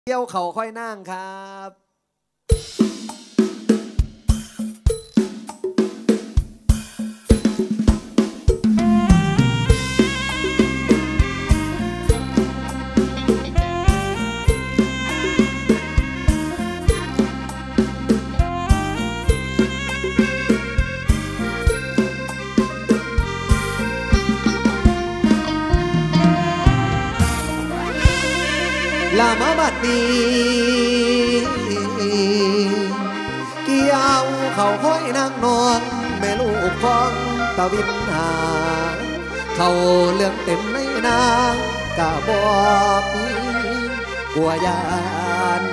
เที่ยวเขาค่อยนั่งครับ ลามาบัดนี้เกี่ยวเขาค่อยนั่งนอนแม่ลูกฟองตะวินหาเขาเลื่องเต็มในนางกะบอกกลัวยาน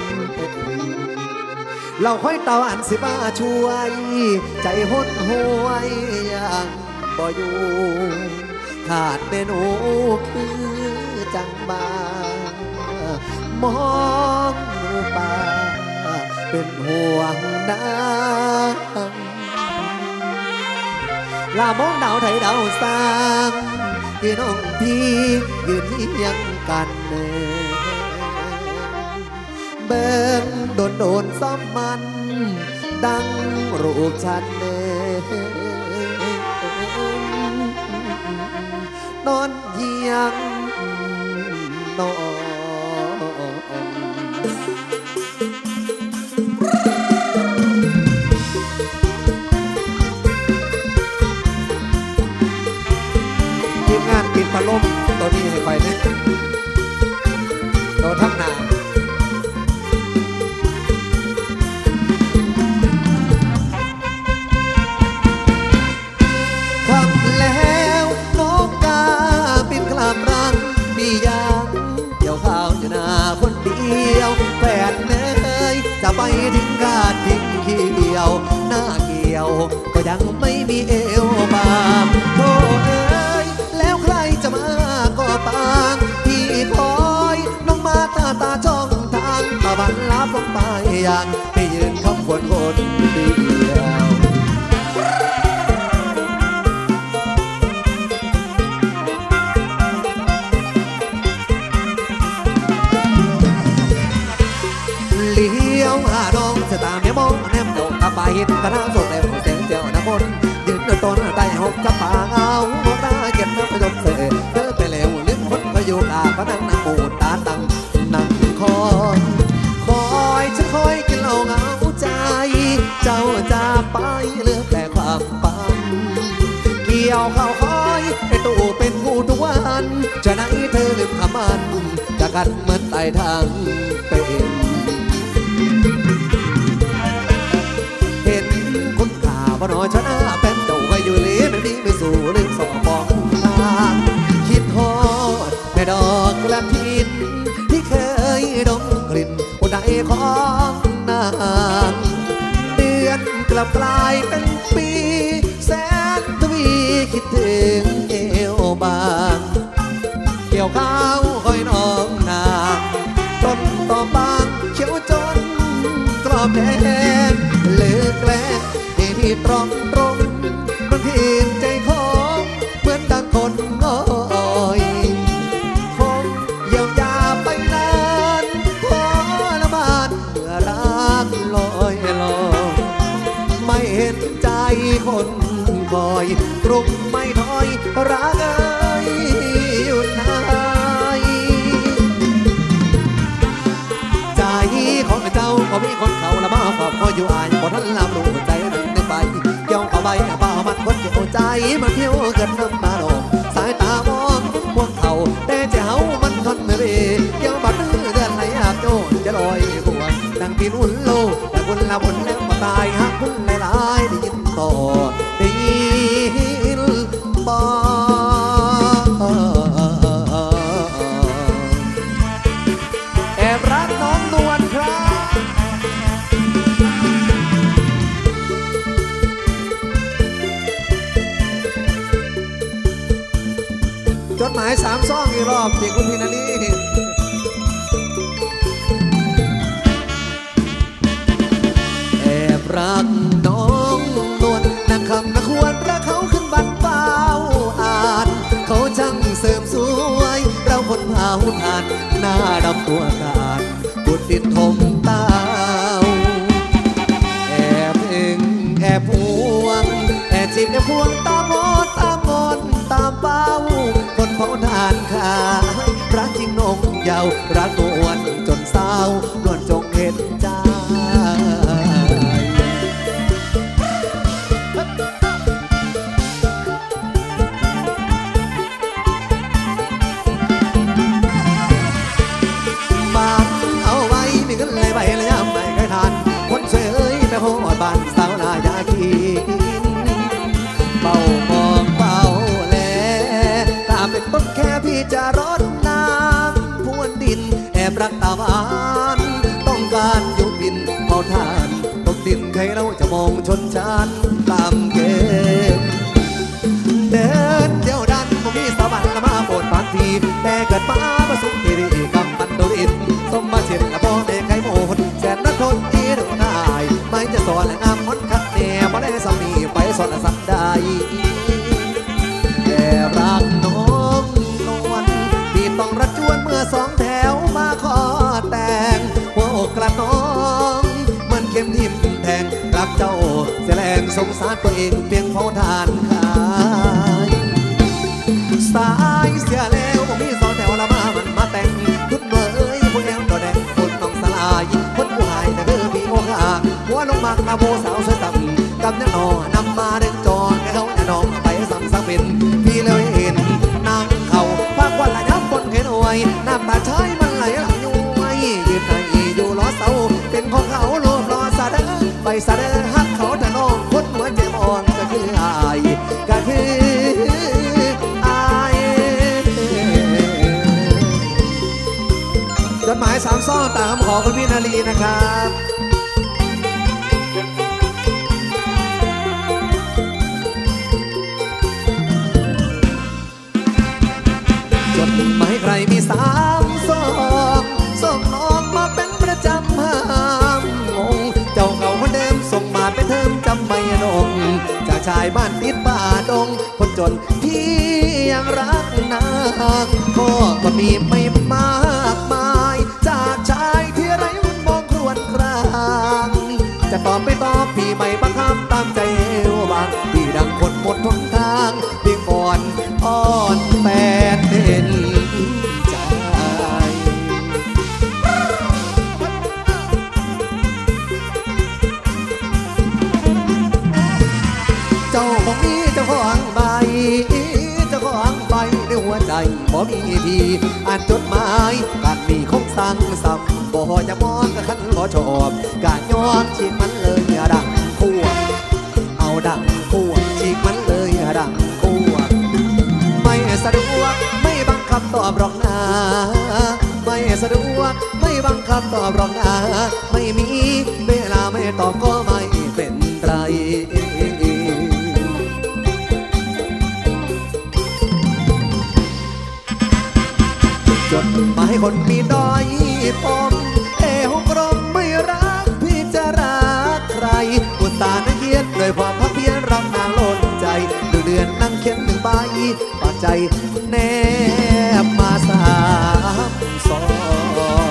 เราค่อยเต่าอันสิบ้าช่วยใจหดหวยยังบ่อยู่ขาดเมนูคือจังบามองป่าเป็นห่วงนางลามองดาวไทยดาวสร้างที่น้องพี่ยืนเทียงกันเบิ่งโดนซ้อมมันดังรูปฉันนอนเยียงนอนทีมงานปิดพัดลมตัวนี้ให้ไปนะตัวทั้งหนาคำแล้วนกกาบินกลับรังมียางเกี่ยวข้าวอยู่หน้าคนเดียวแฟนเนยจะไปถึงกาดทิ้งเขียวหน้าเกี่ยวก็ยังไม่มีเอวบางโธ่เอ้ยแล้วใครจะมาก็ตางที่คอยน้องมาตาจ้องทางตะวันลับลงไปอย่างไม่ยืนคำควรคนเดียวเลี้ยวหาดองจะตามไม่มองแนมโดดตาไปเห็นกระด้างสดแล้วเสียงเจียวน้ำมนยืนต้นได้หกจะป่าเอาตาเก็บน้ำไปยกเสยเธอไปแล้วลิ้นคนก็อยู่ตาก็นั่งนั่งบูดตาตั้งนั่งคอยฉันคอยกินเหล้าเหงาใจเจ้าจะไปเหลือแต่ความฝันเกี่ยวข้าวคอยไอตู้เป็นผู้ทุกวันจะไหนเธอลืมคำมันจะกัดเหมือนไต่ทางเป็นเห็นคุณข่าบ่น้อยชนะเป็นเจ้าก็อยู่เลี้ยไม่ดีไม่สู่ลืมสองมองทางคิดฮอดแม่ดอกกระถินที่เคยดมกลิ่นอุดายของนางเดือนกลับกลายเป็นปีแสนทวีคิดถึงเอวบางเกี่ยวข้าวคอยน้องนางต้นต่อบางเขียวจนกรอบแดงเลือกแกล้งให้พี่ตรงมันพิมใจของเหมือนดังคนง่อยคงเยียวยาไปนานพอละบาดเมื่อรักลอยลอยไม่เห็นใจคนคอยตรุกไม่ถอยรักเอ้ยอยู่ไหนใจของเจ้าก็มีคนเขาละมาฝากคอยอยู่อายคนนั้นลำลูกใจนั้นนึกไปเกี่ยวกับใบเปล่ามันคนเกี่ยวใจมันเที่ยวเกินน้ำตาหลงสายตามองพวกเขาแต่เจ้ามันทนไม่ได้เกี่ยวบัดมือเดือนไหลอาบโจนจะลอยบวกดังที่นุ่นโลแต่คนละคนแล้วมาตายหักคนหลายได้ยินต่อได้ยินบ่แอบรักน้องนวลครับจดหมาย3 ซ่องอีกรอบที่คุณพินาลีแอบรักน้องนวลนักคำนักควรรักเขาขึ้นบันเฝ้าอ่านเขาช่างเสริมสวยเราคนพาหุ่นอ่านหน้าดำตัวการเผาทานขายรักจริงนงยาวรักนวลจนเศร้านวลจงเห็นใจบ้านสาวนาอยากกินเป่ามองเป่าแลตาเป็นต้นแค่พี่จะรดน้ำพรวนดินแอบรักตาหวานต้องการอยู่บินเป่าทานตกดินใครเราจะมองชนชั้นตามเกมเดินเดี่ยวดันผมมีสวรรค์ละมาโปรดปานทีแต่เกิดมาประสบทีรีกำมันโดนอินสมมาเช่นละพ่อแม่ใครโมหนแสนนักทนที่ดูง่ายไม่จะสอนและงามมนคัดแน่บ่ได้สามีไปสอนสักได้แอบรักน้องนวลที่ต้องรัดจวนเมื่อสองแถวมาขอแต่งหัวอกกระน้องเหมือนเข็มทิ่มแทงรักเจ้าเสียแรงสงสารตัวเองเพียงเผาทานขายสายเสียแล้วผมมีสองแถวละมาแต่งทุกเมื่อผู้แอวตัวแดงคนต้องสลายคนผู้หายแต่คือพี่โอ้ห่างหัวลงมากระโบสาวสวยต่ำกำยังนอนำมาเดินจอแกเขาจะน้องไปซ้ำเป็นพี่เลยเห็นนางเขาพักวันละยับคนเห็นอวยน้ำตาชายมันไหลหลังย้วยยืนในอยู่ล้อเสาเป็นของเขาโลบล้อซาเดอไปซาเดอฮักเขาแต่น้องคนหัวใจมองก็คืออายก็คือจดหมายสามซ่อตามขอคุณพี่นาลีนะครับจดหมายใครมีสามซ่อส่งน้องมาเป็นประจำห้ามงงเจ้าเก่าคนเดิมส่งมาเป็นเทอมจำไม่ลงจากชายบ้านติดป่าดงคนจนที่ยังรักนางก็มีไม่มากมายจากชายที่ไร้หุ่นมองครวญครางจะตอบไม่ตอบพี่ไม่บังคับตามใจบางพี่ดังคนหมดทนทางเพียงก่อนอ่อนแปดเห็นใจเจ้าของนี้เจ้าของใบเจ้าของใบในหัวใจบ่มีพี่อ่านจดหมายการมีคงสั่งสับบ่จะมองกับขันบ่ชอบการย้อนฉีกมันเลยดังคู่เอาดังคู่ฉีกมันเลยดังคู่ไม่สะดวกไม่บังคับตอบหรอกนะไม่สะดวกไม่บังคับตอบหรอกนะไม่มีเวลาไม่ตอบก็ไม่เป็นไรจดหมายคนมีดอยปมเอวกลมไม่รักพี่จะรักใครอุตส่าห์นั่งเขียนด้วยความพักเพียรรักนางล้นใจดูเดือนนั่งเขียนหนึ่งใบปากใจแนบมาสามสอง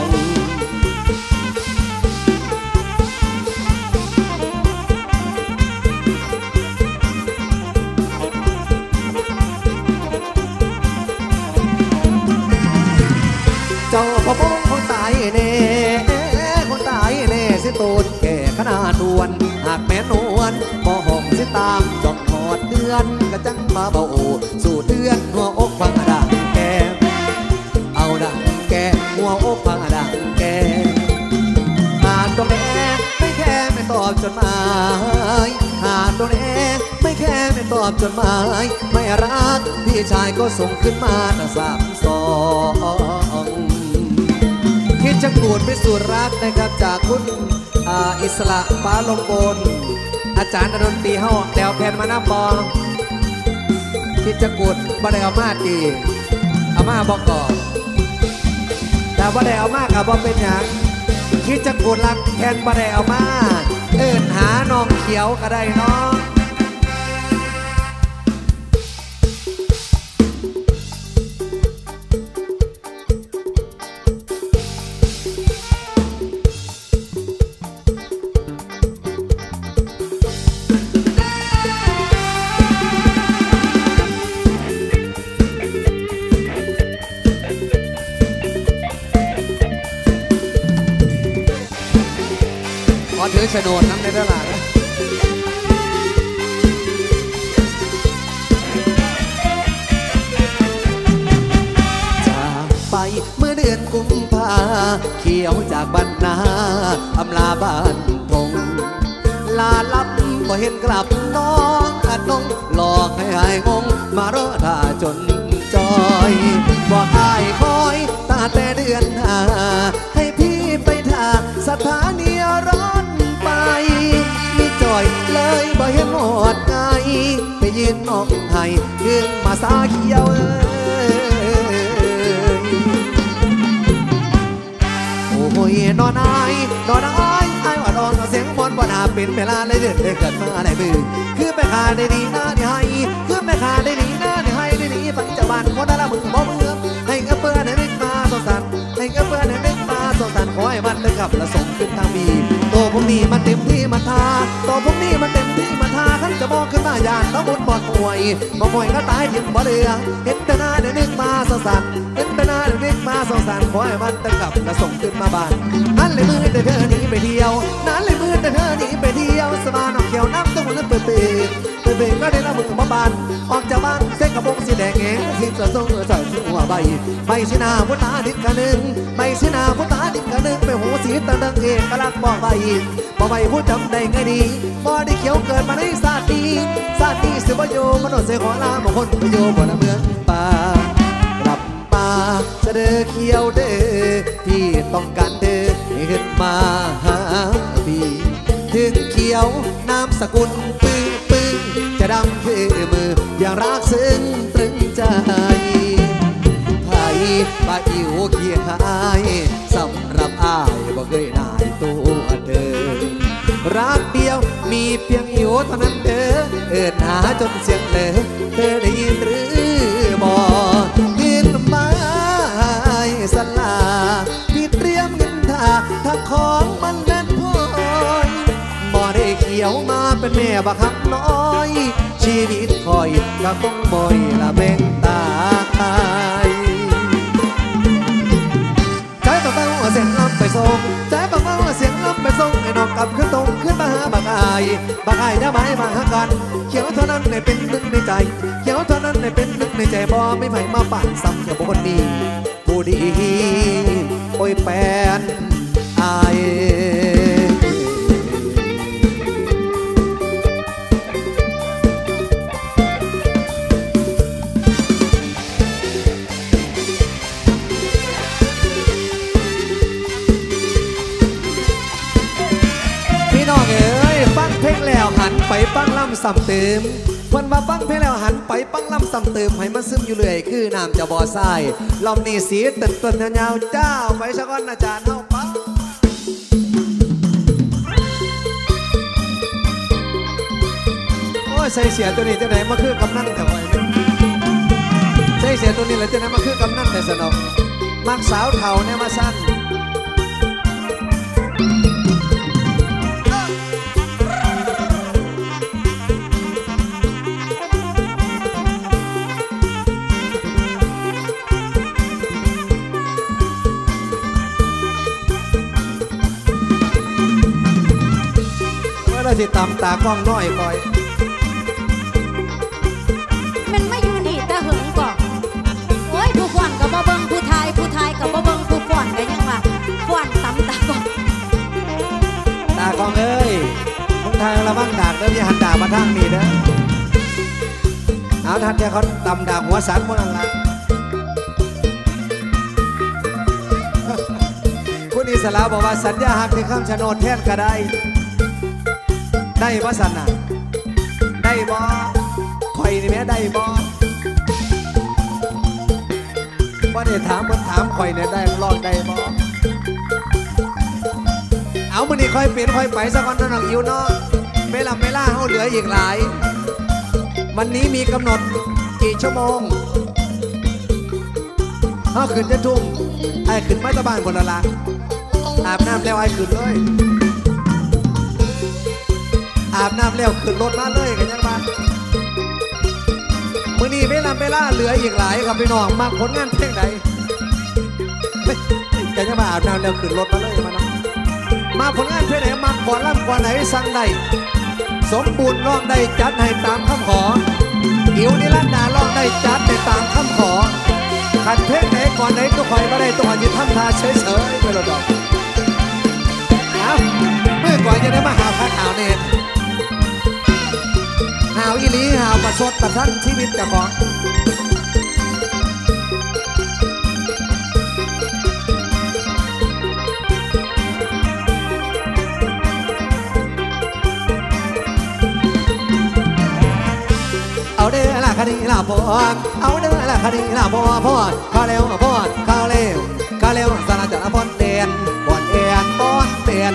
เจ้าพ่อพงคนตายแน่คนตายแน่สิตูนแก่ขนาดดวนหากแม่นวลบ่ห้องสิตามจดหอดเดือนก็จังมาเบาสู่เดือนหัวอกฟังดังแกเอาดังแกหัวอกฟังดังแกหาตัวแน่ไม่แค่ไม่ตอบจดหมายหาตัวแน่ไม่แค่ไม่ตอบจดหมายไม่รักพี่ชายก็ส่งขึ้นมาตั้งสามสองคิดจะกูดไปสู่รักนะครับจากคุณอิสระฟ้าลงบนอาจารย์ดนตรีเฮาแดวแผ่นมาน้ำบองคิดจะกูดบ่ได้เอามาตีเอามาบอกก่อนแต่บ่ได้เอามากับบ่เป็นอย่างคิดจะกูดรักแผ่นบ่ได้เอามาเอิ้นหาน้องเขียวก็ได้น้องถือโฉนดน้ำในตลาดนะจากไปเมื่อเดือนกุมภาเขียวจากบ้านนาอำลาบ้านทงลาลับบ่เห็นกลับน้องอาจนงหลอกให้หายงงมารอท่าจนจอยบอกอายคอยตาแต่เดือนหาให้พี่ไปท่าสถานีรถไปมีจอยเลยบ่เห็นหอดไงไปยืนน้องให้ยืนมาสาเขียวโอ้ยนอนอายว่าดอนเสียงบอลบ่นาเป็นเวลาเลยเดือดเกิดมาในมือคือไปขาได้ดีนะนี่ให้คือไปขาได้ดีนะนี่ให้ได้ดีปัจจุบันคนละมึงบ่เบื่อให้กระเพื่อนให้นึกมาสงสารให้กระเพื่อนให้นึกมาสงสารขอให้มันเลยขับและส่งขึ้นทางบีตัวพวกนี้มันเต็มที่มาทาตัวพวกนี้มันเต็มที่มาทาขันจะบอกขึ้นมาย่านต้องบนบอดป่วยก็ตายทิ้งบ่เรือเห็นแต่หน้าเดี๋ยวนึกมาสงสารเห็นแต่หน้าเดี๋ยวนึกมาสงสารขอให้มันเลยขับและส่งขึ้นมาบ้านนั่นเลยมือแต่เธอหนีไปเที่ยวนั่นเลยมือแต่เธอหนีไปเที่ยวสบายนอกเขียวน้ำต้องมันเปิดก็ได้ละมือมาบานออกจากบ้านเส้นกระโปรงสีแดงแงงทิ้งกระส่งใส่หัวใบสีนาพุตาดิกกะนึงใบสีนาพุตาดิกกะนึงไปหูสีตะดังเอกลักบอกใบผู้จำได้ไงดีบ่ได้เขียวเกิดมาในศาสตร์ดีสิบโยมโนเสขอลาบางคนประโยบนเมืองป่ากลับมาจะเด้อเขียวเด้อที่ต้องการเด้อให้ขึ้นมาหาพี่ถึงเขียวน้ำสกุลปึ้งจะดำคือมืออย่างรักซึ้งตรึงใจไทยป้าอิ๋วเคียงหายสำหรับอ้ายบ่เคยนายตัวเธอรักเดียวมีเพียงอิ๋วเท่านั้นเด้อเอิ้นหาจนเสียงเลยเธอได้ยินหรือบ่ยินมาสลาพี่เตรียมเงินท่าถ้าของมันแน่นพอยบ่ได้เขียวมาเป็นแม่บักฮักน้อยชีวิตคอยก็ต้องบ่อยละแบ่งตายใจบักเบาเสียงลำไปส่งใจบักเบาเสียงลำไปส่งไอ้น้องกลับขึ้นตรงขึ้นมาหาบักอายได้ไหมมาหากันเขียวเท่านั้นในเป็นหนึ่งในใจเขียวเท่านั้นในเป็นหนึ่งในใจบ่ไม่ไผ่มาปั่นซ้ำกับคนดีผู้ดีโอ้ยแปนอายน้องเอ๋ยฟังเพลงแล้วหันไปฟังลำซ้ำเติมคนมาฟังเพลงแล้วหันไปฟังลำซ้ำเติมให้มันซึมอยู่เรื่อยคือน้ำจะบ่อทรายลำนี้สีต้นยาวเจ้าไปสักวันอาจารย์เฮาปังโอ้ยใส่เสียตัวนี้จะไหนมาคือกำนันแต่ไว้ใส่เสียตัวนี้แล้วจะไหนมาคือกำนันแต่สนองมักสาวเฒ่าเนี่ยมาสั้นสิตำตากล้องน้อยคอยมันไม่อยู่นี่แต่หึงก่อนโอ้ยผู้ฟ้อนกับบ่เบิ่งผู้ทายกับบ่เบิ่งผู้ฟ้อนกันยังว่าฟ้อนตำตากล้องเอ้ยมึงทายระวังดากเด้ออย่าหันดากมาทางนี้เด้อเอาทันเดี๋ยวเขาตำดากหัวสันพวกนั้นละคุณอิสระบอกว่าสัญญาหักที่คำชะโนดแทนก็ได้บ่สันน่ะได้บ่ข่อยนี่แม่ได้บ่ได้ถามมันถามข่อยเนี่ยได้ลองได้บ่เอามื้อนี้ค่อยเปลี่ยนค่อยไปสักวันน้องอิ๋วเนาะไม่ล่าเฮาเหลืออีกหลายวันนี้มีกำหนดกี่ชั่วโมงเฮาขึ้นจะทุ่มไอ้ขึ้นมาตะบ้านบนละละอาบน้ำแล้วไอ้ขึ้นเลยอาบน้ำแล้วขึ้นรถมาเลยกันยังบ้านมื้อนี้เวลาเหลืออีกหลายครับพี่น้องมาผลงานเพลงใดกันยังมาอาบน้ำแล้วขึ้นรถมาเลยมาเนาะมาผลงานเพลงไหนมันก่อนล่ำก่อนไหนสั่งใดสมบูรณ์ร้องได้จัดให้ตามคำขออิวนิรันดาร้องได้จัดให้ตามคำขอขันเพลงไหนก่อนไหนก็คอยมาได้ตัวยืนทำท่าเฉยๆไปหรอกเมื่อก่อนจะได้มาหาพระข่าวเนี่ยหาวอีหลีหาวประชดประทันชีวิตเจ้าของเอาเด้อละคดีละพอเอาเด้อละคดีละพอข้าเร็วพอข้าเร็วสารจักรพรเตียนปอนเอียนปอนเตียน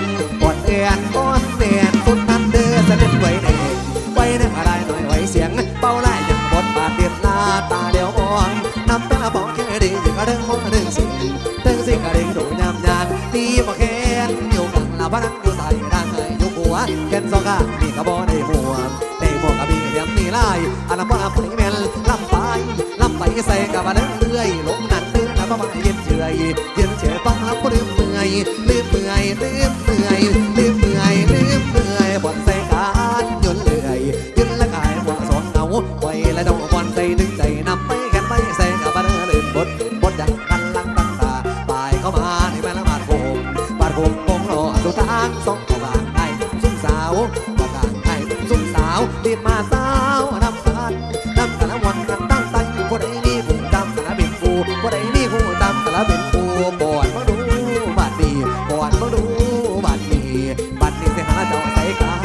สุดนั้นเด้อเสด็จไว้เด็กไว้ในอะไรหน่อยไว้เสียงเป่าไล่ยังบทบาทเดียดหน้าตาเดียวอ่อนน้ำตาบอกแค่ดีอยู่ก็เรื่องของเรื่องสิ่งกระดิ่งดูยำยานตีบอกแค้นอยู่กลางลาพนังอยู่ใส่ร่างเลยอยู่หัวแค้นสองข้างมีกระบอกในหัวกระบี่เดียมมีลายอันนั้นว่าผู้นี้แม่นลำไปใส่กับมันเลื่อยลงนั่นเนื้อแล้วก็มาเย็นเฉยฟังแล้วก็ลืมเมื่อยบนใส่การยืนและกายว่าสอนเอาไว้และดองบอลใส่ดึงใจนำไปแค่ไปใส่กับมันลืมบทอย่างกันลังตั้งตาปลายเข้ามาในแม่ละบาดโคมรอสุดทางสองกลางไอ้ซุ่มสาวรีบมาสาวนำกันวันกันตั้งใจผู้ใดนี่ผู้จำกันเป็นผู้ใดนี่ผู้จำกันเป็นผู้บอดมาดูบัดดีเสียหาเจ้าใส่กัน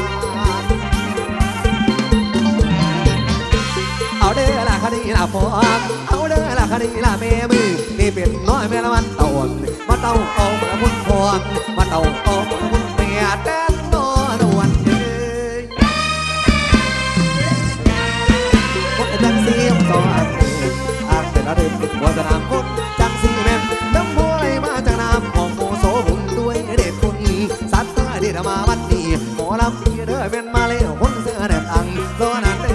เอาเด้อละคดีละพอเอาเด้อละคดีละแม่มือนี่เป็นน้อยแม่ละมันเต่ามาเต่าเอามาพุ่นพวงมาเต่าเอามาพุ่นเปียแดนนอนวันจังสีต่ออ่างเป็นระดับหัวสนามคนจังสีแม่นน้ำบัวไหลมาจากน้ำของโมโสบุญด้วยเด็ดคุณสัตว์เด็ดมาวันนี้หมอลำดีเด้อเป็นมาเลี้ยวคนเสื้อแดงอังโซนันเด้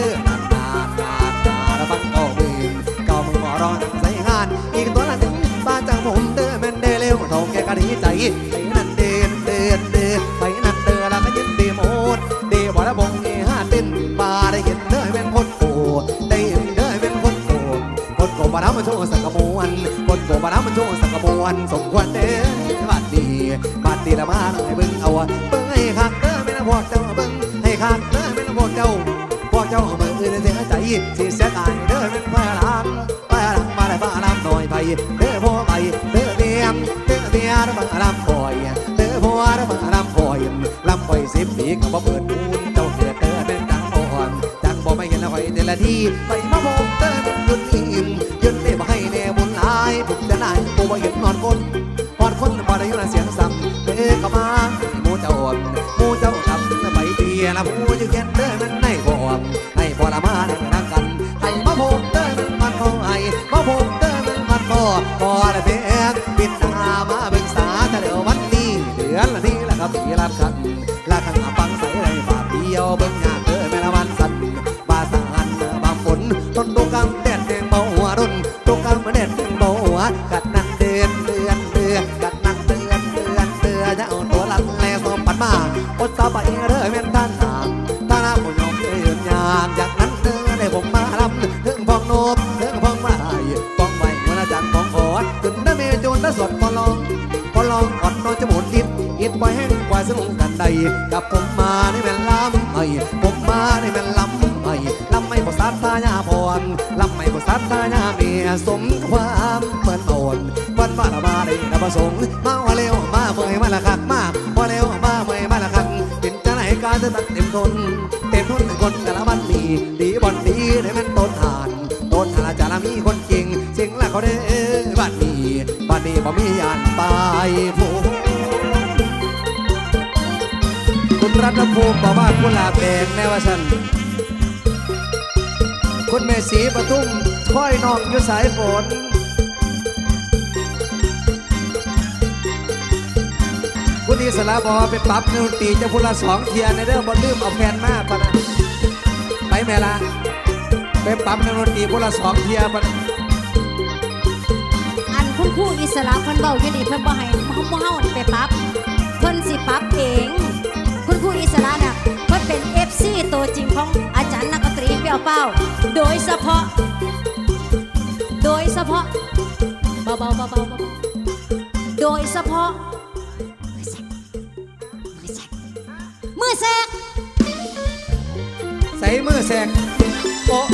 อฟังเก่ามือหมอรอใส่งานอีกตัวละถึงบ้านจังผมเด้อแม่นเด้เร็วทองแกกระดีใจไปนั่นเดินไปนั่นเดินแล้วก็ยินดีหมดเดี๋ยวบอกแล้วบงเงี้ยเต้นมาได้เห็นเด้อเป็นคนได้เด้อเป็นคนโกบาน้ำมันโชว์สังกมวนคนโกบาน้ำมันโชว์สังกมวนสมควรเด้อบาดดีละมาหน่อยเบิ่งเอาเบิ่งให้คักเด้อไม่ละพวกเจ้าเบิ่งให้คักเด้อไม่ละพวกเจ้าเบิ่งอื่นเสียใจสิเสียดายเด้อเป็นพลังมาได้บ้าน้ำหน่อยไปเด้อพ่อไปเด้อเบียร์บ้าน้ำคอยเด้อพ่อบ้าน้ำคอยลำคอย10 ปีก็บ่เปิดปูนเจ้าเกิดเด้อเป็นจังบ่ไม่เห็นแล้วคอยแต่ละทีไปมาพบเต้นยืนได้บ่ให้แน่บุญหลายผมจะได้กูบ่เห็นนอนคนบ่ได้ยินเสียงซ้ำเด้อเข้ามาหมู่เจ้าทำไปเตียละผู้จะเขียนเด้อมันให้พอละมาได้นั่งกันให้มาพบเต้นมันก็ให้มาพบเต้นมันก็พอละเพียงปิดตามาเบิ่งสาแต่เดี๋ยววันนี้เดือนละทีละครับปีละครั้งฟังใส่ได้บาทเดียวเบิ่งยากเด้อแม่ละวันสั่นบาสานบางฝนต้นตกกำแดดแดงเบาหัวรุ่นตกกำแดดแดงเบาหัวกัดนั่นเดือนกัดนั่นเดือนจะเอาตัวลันแลสมปัดมาอดสาไปเด้อแม่นท่านผู้ยอมยืนยากจากนั้นเด้อได้ผมมาลำถึงพองโนบถึงพองมาพองใบเมื่อจังพองขอดถึงได้เมจูนได้สดพอลองอดนอนจะหมุนอิดไว้ให้กว่าสนุกกันใดกับผมมาในแม่ลำผมมาในแม่ลำไม่พอสัตตาญาพรลำไม่พอสัตตาญาเมียสมความเหมือนโอนวันมาละมาได้ละประสงค์มาว่าเร็วมาเมื่อยมาละคักมากว่าเร็วมาเมื่อยมาละคักเป็นจะไหนการจะตัดเต็มทนคนแต่ละวันดีบอลดีได้มันต้นหานจะละมีคนจริงเสียงละเขาได้บ้านนี้บ่มียานตายผู้คุณรัตภูมิบอกว่ากุหลาบแดงแน่ว่าฉันคุณเมสีปทุมค่อยน้องอยู่สายฝนคุณอิสระบอกว่าไปปรับดนตรีจะพูละ2 เทียในเรื่องบอลลืมเอาแผ่นมาปะนะไปแม่ละไปปรับดนตรีพูละ2 เทียปะนะอันคุณครูอิสระเพิ่นเบาอยู่นี่เพิ่นบ่ให้เฮาไปปรับเพิ่นสิสิปรับเองคุณครูอิสระน่ะเพิ่นเป็น FC ตัวจริงของอาจารย์นักดนตรีเปียวเป้าโดยเฉพาะเบาโดยเฉพาะมือแซกใส่มือแสกโอ้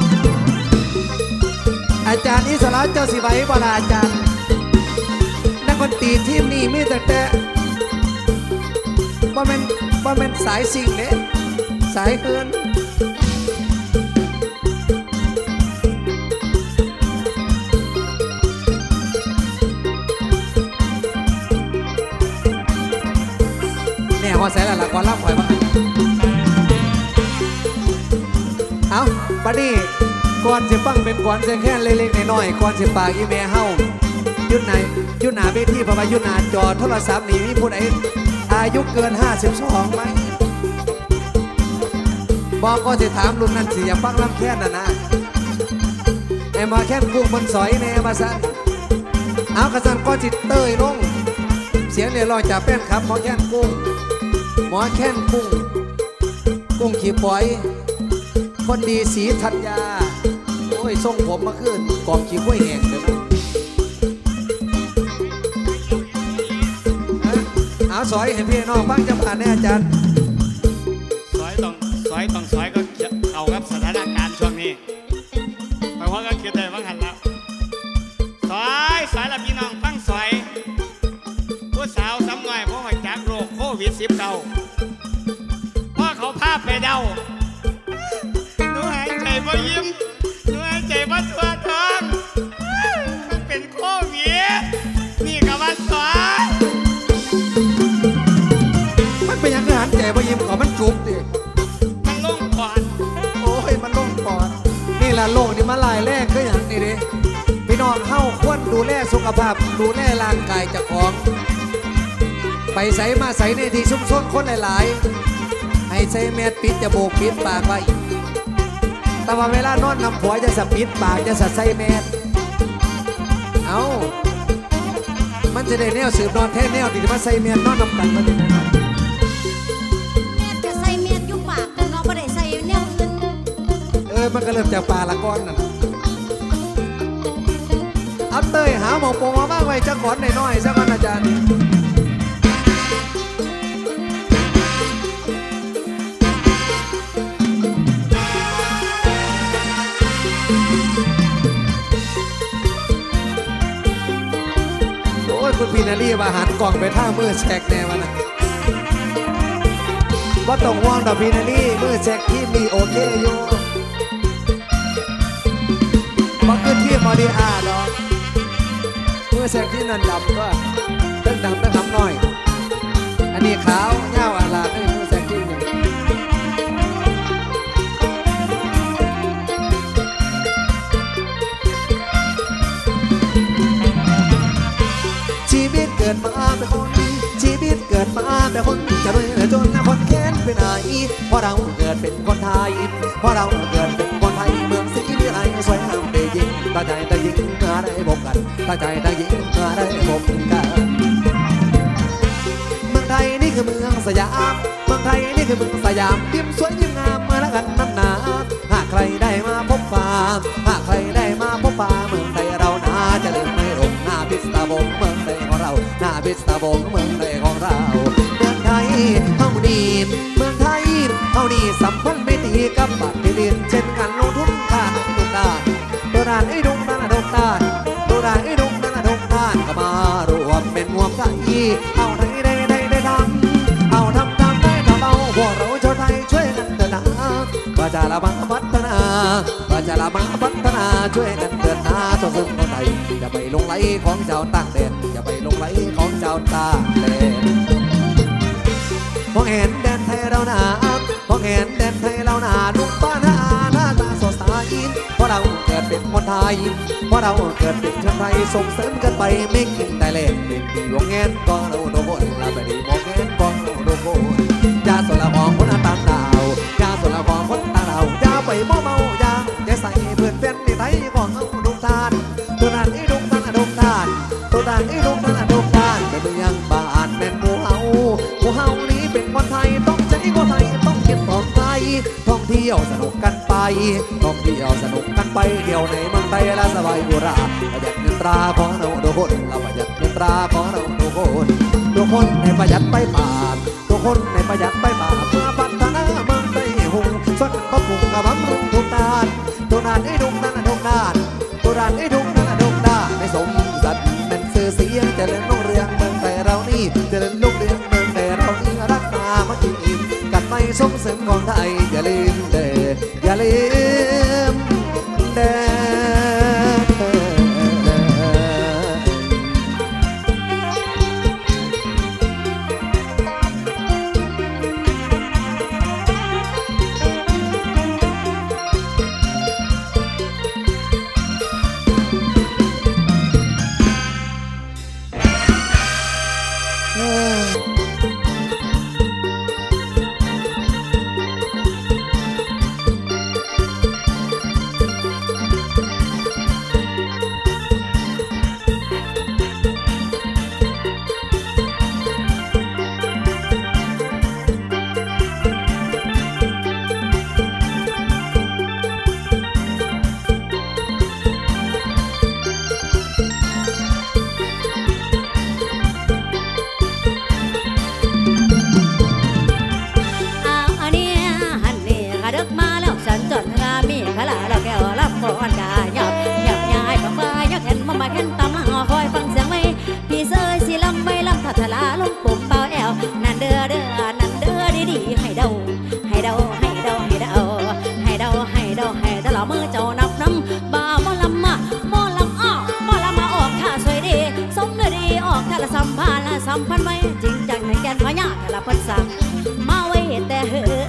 อาจารย์อิสระเจ้าสิไหวบ่ล่ะอาจารย์นักดนตรีทีมนี้มีแต่บ่แม่นสายสิ่งเด้สายเกินแน่ฮอดใส่ละก่อนล่ำข่อยบ่เอาบัดนี้ก่อนสิฟังเป็นก่อนเสียงแค่เล็กๆน้อยๆก่อนสิปากอีแม่เฮายุดไหนยุดหน้าเวทีเพราะว่ายุดหน้าจอโทรศัพท์นี่มีผู้ใดอายุเกิน52ไหมบอกก็สิถามลุงนั่นสิอย่าฟังลำแค่นน่ะนะไอ้มาแค่นกุ้งมันสอยแน่มาสั่นเอากระสันก็จิตเตยลงเสียงเนี่ยลอยจากแป้นครับหมอแค่นกุ้งหมอแค่นกุ้งขี้ปล่อยคนดีสีธัญญาโอ้ยทรงผมมาขึ้นกองขี้ห้วยแห้งเลยนะเอาสอยให้พี่น้องฟังจะผ่านแน่อาจารย์สอยต้องสอยก็เอากับสถานการณ์ช่วงนี้เพราะว่าก็คิดได้ว่าหันแล้วสอยแล้วพี่น้องฟังสอยผู้สาวซ้ำหน่อยเพราะว่าจากโรคโควิด19เพราะเขาพาไปเดาหนูหายใจบ่ยิ้มหนูหายใจบ่ตัวท้องมันเป็นโควิดนี่ก็ว่าสอยมันเป็นยังไงหันใจบ่ยิ้มขอมันจุกดิมันลงปอดโอ้ยมันลงปอดนี่แหละโรคนี่มาลายแรกก็อย่างนี้ดิพี่น้องเฮาควรดูแลสุขภาพดูแลร่างกายเจ้าของไปใส่มาใส่ในที่ชุมชนคนหลายๆให้ใส่แมสปิดจมูกปิดปากไว้แต่ว่าเวลานอนนำผัวจะสปิดปากจะใส่แมสเอามันจะได้แนวสืบนอนแท้แนวดีมาใส่แมสนอนนำกันมาดีนะจะใส่เมียดยุบปากเนาะบ่ได้ใส่แนวอื่นมันก็เริ่มจากปลาละก้อนน่ะเอาเตยหาหมองโป่งมาบ้างไว้จะก่อนหน่อยๆสักวันอาจารย์โอ้ยคุณพีนารีว่าหันกล่องไปท่ามือแชกแน่วะนะว่าต้องห่วงดอกพีนารีมือแชกที่มีโอเคอยู่มาขึ้นที่มอดีอาดอกเมื่อแสงที่นั่นดำก็ตั้งดำตั้งดำหน่อยอันนี้ขาวเงาอาลาให้เมื่อแสงที่หนึ่งชีวิตเกิดมาเป็นคนชีวิตเกิดมาเป็นคนจะรวยจนคนแค้นเป็นไอ้เพราะเราเกิดเป็นคนไทยเพราะเราเกิดเป็นคนไทยเมืองศรีวิไลสวยงามได้ยิ่งตาใจได้ยิ่งมาได้พบกันตาใจได้ยิ่งมาได้พบกันเมืองไทยนี่คือเมืองสยามเมืองไทยนี่คือเมืองสยามยิ้มสวยยิ้มงามมาแล้วกันน้ำหนาหากใครได้มาพบป่าหากใครได้มาพบป่าเมืองไทยเราน่าจะลืมไม่ลงหน้าพิษตาบงเมืองไทยของเราหน้าพิษตาบงเมืองไทยของเราเมืองไทยเฮาดีเมืองไทยเฮาดีสัมพันธ์ไม่ดีกับบัตรเรียนเช่นกันลงทุนค่าทุกด้านตัวด้านไอ้ดงนั่นดงด้านตัวด้านไอ้ดงนั่นดงด้านก็มารวมเป็นรวมกันเอาไทยได้ทำเอาทำได้ทำเอาพวกเราชาวไทยช่วยกันเถิดนะว่าจะละบังพัฒนาว่าจะละบังพัฒนาช่วยกันเถิดนะส่งเสริมคนไทยอย่าไปลงไหลของเจ้าต่างแดนอย่าไปลงไหลของเจ้าต่างแดนมองเห็นแดนไทยเราหนามองเห็นแดนไทยเราหนาลุกบ้านหน้าตาสดใสเพราะเราเกิดเป็นคนไทยเพราะเราเกิดเป็นชาติไทยส่งเสริมกันไปไม่กินแต่เล่นเป็นดีวงเงินก็เราโดนละไปดีวงเงินก็เราโดนยาส่วนละของคนต่างดาวยาส่วนละของคนต่างดาวยาไปเมายาจะใส่เพื่อนเป็นในไทยของเราดงทานตัวนั้นไอ้ดงทานดงทานตัวนั้นไอ้ดงทานดงทานเป็นเมืองบ้านเป็นหมู่เฮานุกกันไปท่องเที่ยวสนุกกันไปเที่ยวในเมืองไทยและสบายอุราประหยัดเงินตราของเราทุกคนเราประหยัดเงินตราของเราทุกคนในประหยัดไปบาททุกคนในประหยัดไปบาทเพื่อพัฒนาเมืองไทยหุ่งส่วนพระปุ่งกับบำรุงทุกด้านทุกด้านให้ดุงนั่นทุกด้านทุกด้านให้ดุงนั่นทุกด้านในสมสัตว์เป็นสื่อเสียงเจริญรุ่งเรืองเมืองไทยเรานี่เจริญรุ่งเรืองเมืองไทยเรานี่รักษามากินกันไม่ส่งเสริมของไทยอย่าลืมเด้ออย่าลืมเด้สัมพันธ์ไว้จริงจังในแกนพญาแต่ละพันสั่งมาไว้แต่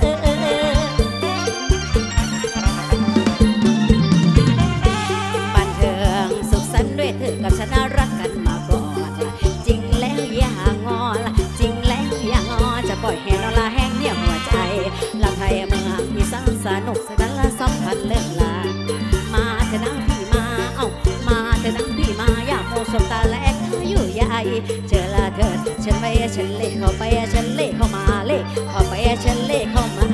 บันเทิงสุขสันต์ด้วยเธอกับฉันรักกันมาก่อนจริงแล้วอย่างอละจริงแล้วอย่างอจะปล่อยให้นอลาแห้งเงียบหัวใจละไทยเมืองมีสังสนุกสนานละสัมพันธ์เลิศลามาเถอะนะพี่มาเอ้ามาเถอะนะพี่มาอยากโมสมตาแลกอยู่ใหญ่เจอละเถิดฉันไปฉันเล่เข้าไปฉันเล่เข้ามาเล่เข้าไปฉันเล่เข้ามา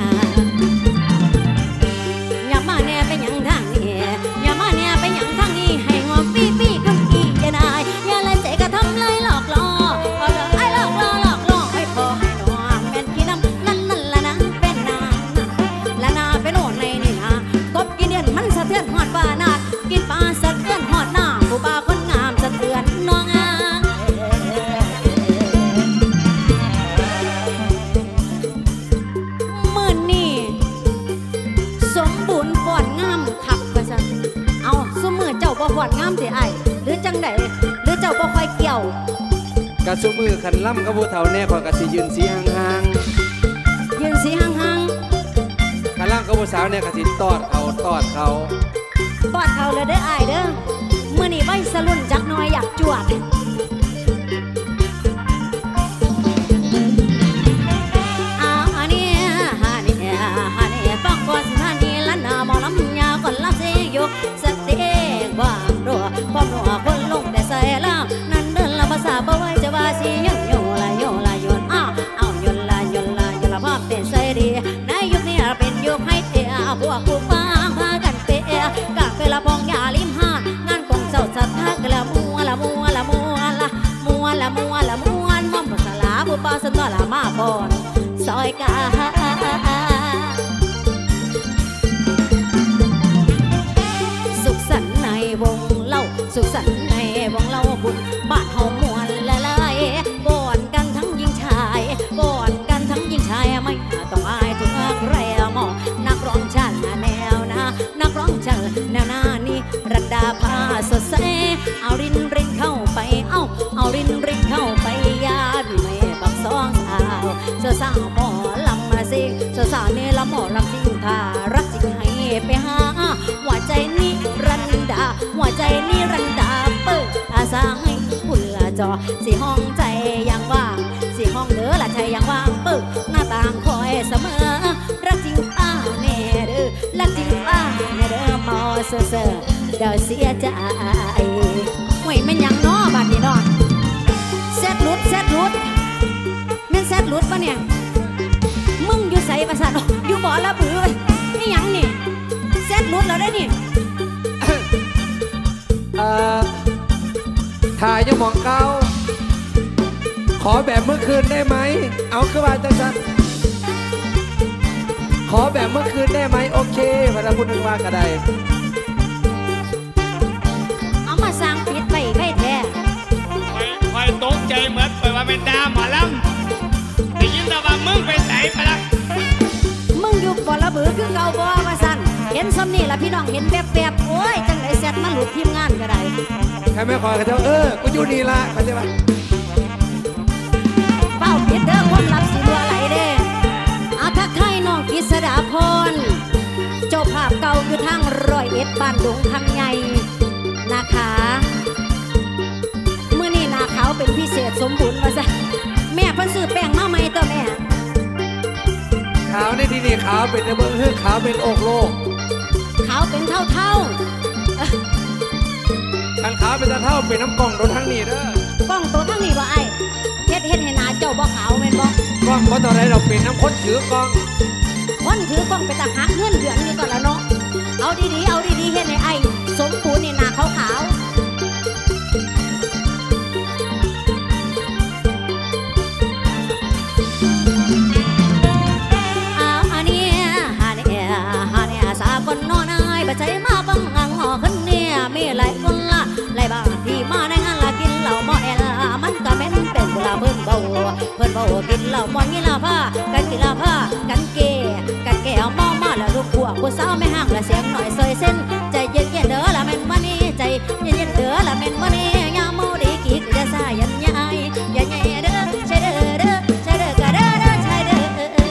อย่ามาแน่ไปยังทางนี้อย่ามาแน่ไปยังทางนี้ให้งอมปี้ปี้กับอีจะได้อย่าละใจกระทำเลยหลอกล่อเอาเลยไอ้หลอกล่อให้พอให้หนอเป็นขี้น้ำนั่นละนะเป็นนาละนาเป็นโอนในนี่นะกบกินเดือนมันสะเทือนหอดบ้านากินปลาสะเทือนหอดหน้าผู้บ่าวคนงามสะเทือนน้องหวดงามสิไอหรือจังไดหรือเจ้าบ่ค่อยเกี่ยวกะซุมือขันล่ำกับผู้เฒ่าแน่ข่อยกะสิยืนสีห่างยืนสีห่างขันล่ำกับผู้สาวแน่กะสิตอดเขาเลยเด้อไอเด้อมื้อนี้ไว้สลุ่นจักหน่อยอยากจวดอันนี้ฟังก่อนสิท่านนี้ละนาหมอลำยาก่อนละสิอยู่ว่างรัวความรัวคนลงแต่ใส่ล่างนั่นเดินละภาษาบ่ไว้จะว่าสิยังโยละโยนโยนละภาพเต้นใส่ดีในยุคนี้เป็นยุคให้เตะพวกผู้ฟังพากันเตะกะเวลาพองยาลิมห้างานกองเจ้าสัตว์ทักละมัวม่อมภาษาลาผู้ป่าสนอละมาก่อนซอยกาสุขสันต์ในวงเล่าบุญบ้านเฮามวนละลายก่อนกันทั้งหญิงชายไม่ต้องอายถึงใครมองนักร้องฉันแนวหน้านี่รัตดาพาสดใสเอารินเข้าไปเอารินเข้าไปยาพี่ไม่ปักซองสาวสาวหมอลำมาสิสาวนี่ละหมอลำสิงทารักจริงให้ไปหาหัวใจนิรันดาเปิดอาสาให้คุณละจอสีห้องใจยังว่างสีห้องเด้อละใจยังว่างเปิดหน้าต่างคอยเสมอรักจริงป้าเน่เด้อรักจริงป้าเน่เด้อมอเสือเดี๋ยวเสียใจห่วยมันยังน้อบัดนี้น้อเซตรุดแม่นเซตรุดปะเนี่ยมึงอยู่ใส่ประสาทอยู่บ่อละปืออีหยังนี่เซ็ตรุดแล้วได้นี่ถ่ายยังมองเก้าขอแบบเมื่อคืนได้ไหมเอาขึ้นมาจังสันขอแบบเมื่อคืนได้ไหมโอเคพระพุทธว่าก็ได้เอามาสร้างปิดไปไว้แท้คอยตกใจเหมือนคอยว่าเป็นดาหมอลำได้ยินแต่ว่ามึงไปไหนไปละมึงอยู่บ่ระเบือคือเก่าบ่ว่าสั่นเห็นซ้ำนี่ล่ะพี่น้องเห็นแบบโอ้ยจังไดเซ็ตมาหลุดทีมงานก็ได้ใครไม่ขอกันเจ้ากูอยู่นี่ละเข้าใจปะเป้าปิดเด้อความลับสิรัวไหลเด้เอาทักทายน้องกิษดาพรเจ้าภาพเก่าอยู่ทาง101บ้านดงคำใหญ่นะคะมื้อนี้หน้าขาวเป็นพิเศษสมบูรณ์ว่าซั่นแม่เพิ่นซื้อแป้งมาใหม่ตัวแม่ขาวในที่นี่ขาวเป็นเบิ้งเฮือกขาวเป็นอกโลกขาวเป็นเท่าขันขาวเป็นตะเท่าเป็นน้ำกล่องรถทั้งนี้เด้อกล้องตัวทั้งนี้บ่ไอ้เฮ็ดให้หน้าเจ้าบ่ขาวแม่นบ่กล้องเพราะตอนไหนเราเป็นน้ำข้นถือกล้องคนถือกล้องไปตะหักเงินเดือนอยู่ตอนละเนาะเอาดีๆเฮ็ดให้ไอ้สมบูรณ์นี่หน้าขาวสาคนนอนายบัดใจมาบังอังหอขึ้นเนี่ยมีหลายคนละหลายบางที่มาในงานละกินเหล้าหม้อแอลมันก็เป็นบุลาเพิ่นเบากินเหล้าหม้อนี่ละผ้ากันกินละผ้ากันแก่เอาเมามาแล้วลูกพวกผู้สาวไม่ห่างละเสียงหน่อยเซยเส้นใจเย็นเด้อละแม่นวันนี้ใจเย็นเด้อละแม่นวันนี้ยามเมาดีกี่จะสายยันยายเด้อใช่เด้อใช่เด้อกะเด้อใช่เด้อ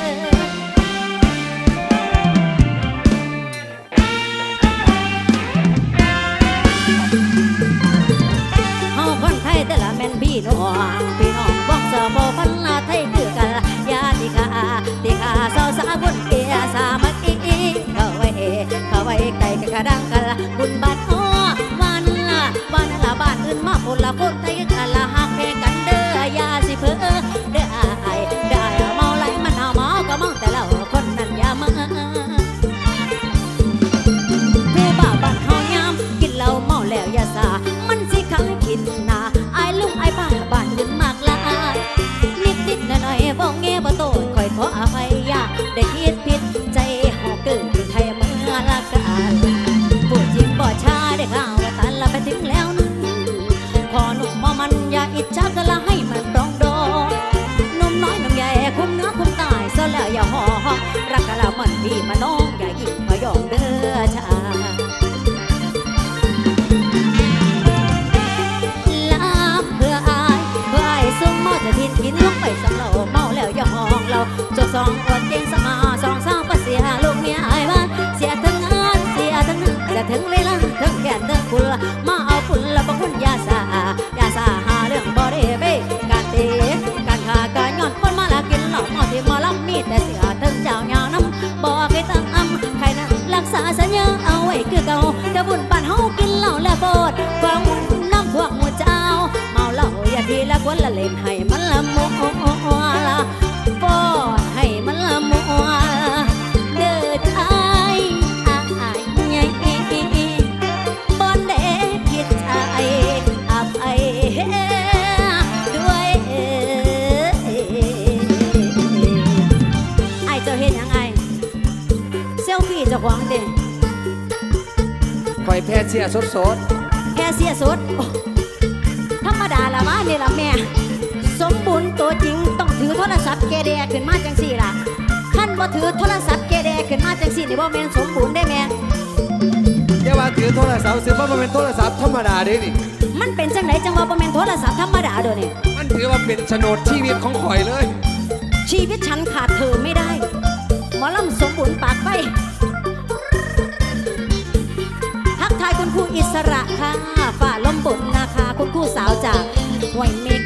คนไทยแต่ละแม่นพี่น้องบอกสาวบ่พันลาไทยคือกันยาติขาสาวสาคนเกียสามัคคีเข้าไว้ไก่กระดังกันบุญบาดอ้อวันละบ้านอื่นมาคนละคนไทยกันละหักแพงกันเด้อยาสิเพ้อเด้อได้เมาไหลมันเอาเมาก็เมาแต่เราคนนั้นอย่ามาผู้บ้าบ้านเฮายามกินเหล้าเมาแล้วอย่าสามันสิขังกินนาไอ้ลุงไอ้ป้าบ้านดึงมากละนิดหน่อยบ่แง่บ่โตคอยขออภัยอย่าได้คิดผิดใจหอกเกิดไทยเมื่อละกันพูดจริงบ่ช้าได้ข่าวว่าตันละไปถึงแล้วนั่นขอหนุ่มบ่มันอย่าอิจฉากันละให้มันปรองดองนุ่มน้อยนุ่มใหญ่คุมเนื้อคุมตายซะแล้วอย่าห่อรักกันละมันพี่มาน้องอย่ายิ่งพยองเด้อชาซุ่มเมาจะทินกินลงไปสำเราเมาแล้วอย่าห้องเราจบสองอดเก่งสมาสองสาวก็เสียลูกเมียไอ้บ้านเสียทั้งงานเสียทั้งนั้นจะถึงเวลาทั้งแก่นทั้งคุณมาเอาคุณละบางคนยาสาหาเรื่องบ่ได้เบ้การตีการขาการย้อนคนมาละกินเหล้าเมาที่มาลับมีแต่เสียทั้งเจ้าย่างน้ำบ่เคยตั้งใครนั้นรักษาสัญญาเอาไว้คือเก่าแต่บุญบ้านเฮากินเหล้าแล้วโบดความน้ำพวกหมู่เจ้าเมาเหล้าอย่าทีละคนละเล่นให้มันละมัวละปอดให้มันละมัวเดินไอ้ใหญ่บอนเด็กคิดใจอับด้วยไอ้เจ้าเห็นยังไงเซลฟี่เจ้าของเด้คอยแพ้เสียสดแพ้เสียสดธรรมดาละว่านี่ละแม่สมบูรณ์ตัวจริงต้องถือโทรศัพท์แกแดขึ้นมาจังสี่ล่ะขั้นบ่ถือโทรศัพท์แกแดขึ้นมาจังสี่นี่บ่แม่นสมบูรณ์ได้แม่อย่าว่าถือโทรศัพท์สิว่ามันเป็นโทรศัพท์ธรรมดาดินี่มันเป็นจังไหนจังว่าบ่แม่นโทรศัพท์ธรรมดาเด้อนี่มันถือว่าเป็นโฉนดชีวิตของข่อยเลยชีวิตฉันขาดเธอไม่ได้หมอลำสมบูรณ์ปากไปทักทายคุณครูอิสระค่ะฝ่าลมบนนะคะคุณครูสาวจากห้วยเม็ก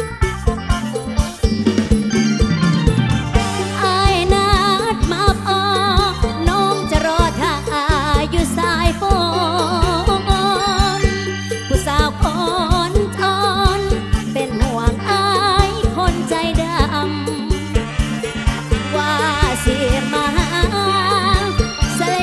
ไอ้นัดมาพอน้องจะรอท่าอยู่สายฝนผู้สาวคนทอนเป็นห่วงไอ้คนใจดำว่าสิมาส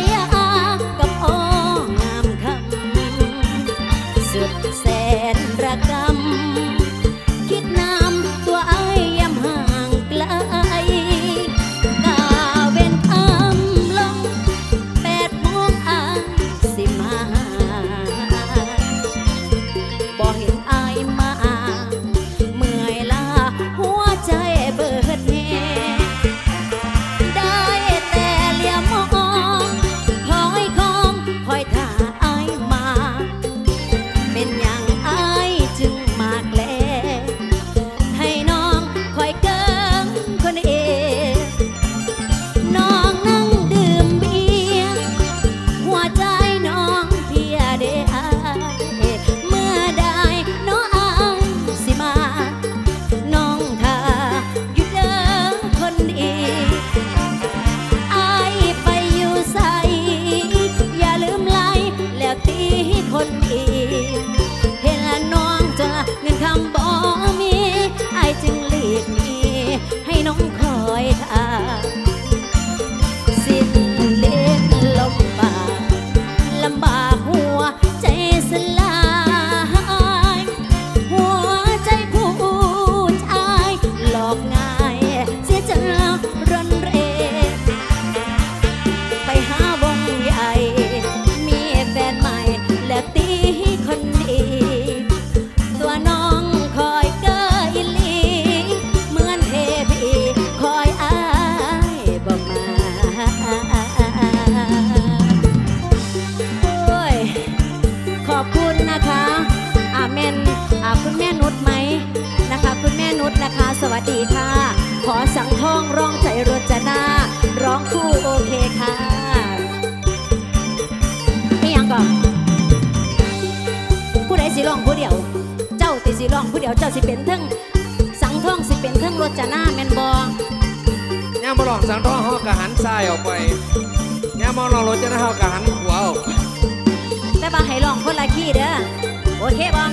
ทองร้องใจรจนาร้องคู่โอเคค่ะนี่ยังก่อนผู้ใดสิร้องผู้เดียวเจ้าติสิร้องผู้เดียวเจ้าสิเป็นทั้งสังทองสิเป็นทั้งรจนาแม่นบ่ย่ามาลองสังทองเฮากะหันซ้ายออกไปย่ามาลองรถจะได้เฮากะหันหัวออกแต่บ่ให้ร้องคนละขี้เด้อโอเคบ่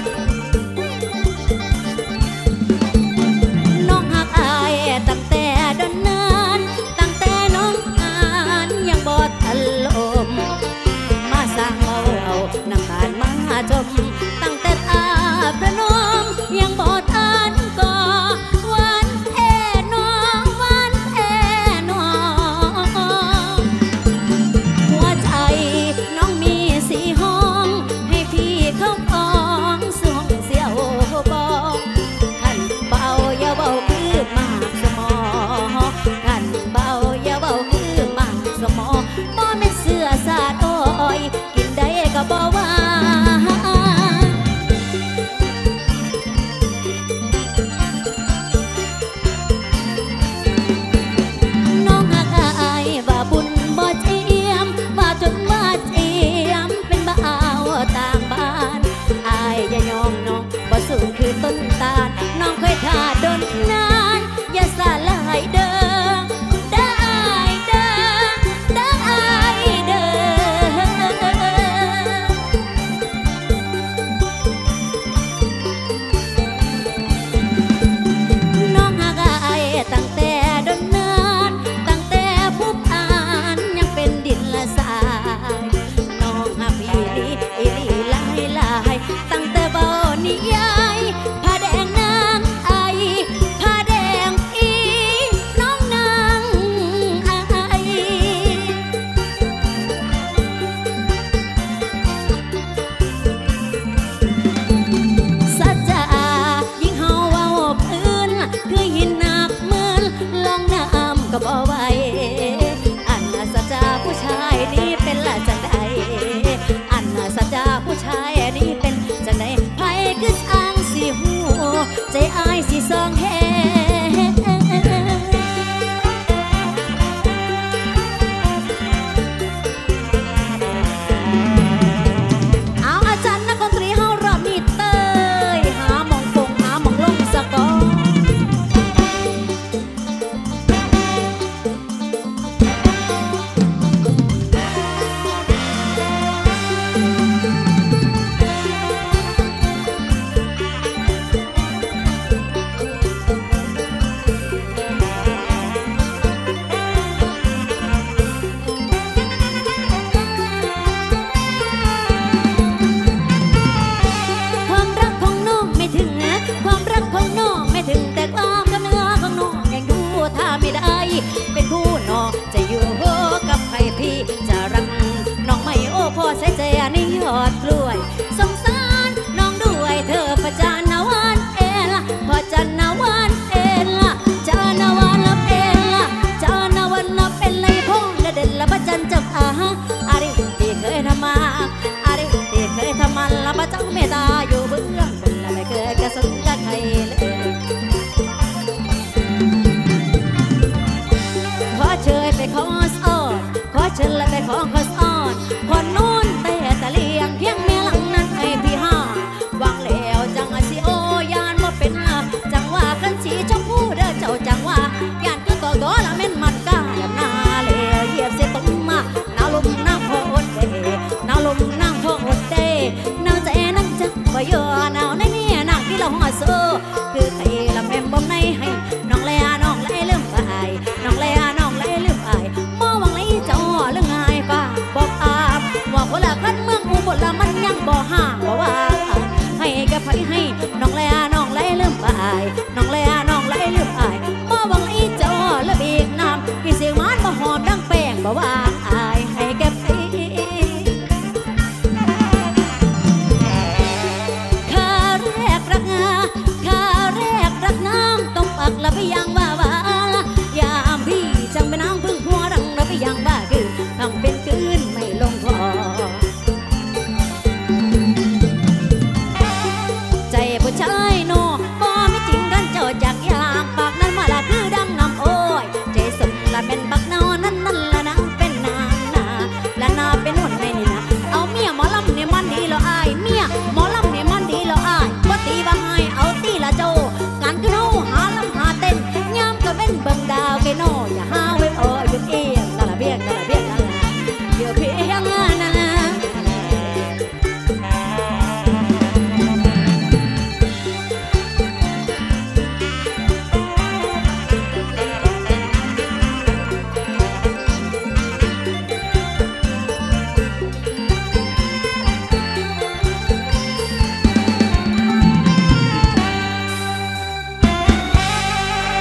น้องหักอายตั้งแต่ดนนานตั้งแต่น้องอ่านยังบ่ทันลมมาสร้างเอาน้ำตาลมาจมตั้งแต่ตาพระนมยังบ่ทันก่อวันแท้น้องวันแท้น้องหัวใจน้องมีสีห้องให้พี่เข้าห้องส่งเสียวบอกขันเบาอย่าเบาคือมากสมอขันเบาอย่าเบาคือมากสมอบ่แม่นเสื้อสาดอ้อยกินได้ก็บ่ว่าน้องหักอายว่าบุญบ่เจียมว่าจนว่าเจียมเป็นบ่าวต่างบ้านอายอย่ายอมน้องบ่สูงคือต้นตาลน้องเคยท่าดนนานอย่าสาลายเด้อได้เด้อได้เด้อน้องหักอายตั้งแต่ดนนานตั้งแต่ผู้ผ่านยังเป็นดินละสายน้องหักพี่อีหลีหลายหลายตั้งแต่เบานิยายผ้าแดงนางไอผ้าแดงอีน้องนางไอสัจจะยิ่งเฮาเว้าพื้นคือหินหนักเหมือนลองน้ำก็บ่ไหวอันสัจจะผู้ชายนี่เป็นละจังใดอันสัจจะผู้ชายนี่เป็นจังใดไผคือสร้างสิหูใจอายสิซองแฮเอาอาจารย์นักดนตรีเฮารอบนี้เตยหาหม่องฟงหาหม่องลงสะก่อนความรักของน้องไม่ถึงนะความรักของน้องไม่ถึงแต่ความกับเนื้อของน้องยังดูท่าไม่ได้เป็นคู่น้องจะอยู่กับใครพี่จะรักน้องไม่โอ้พอใส่ใจในยอดกล้วย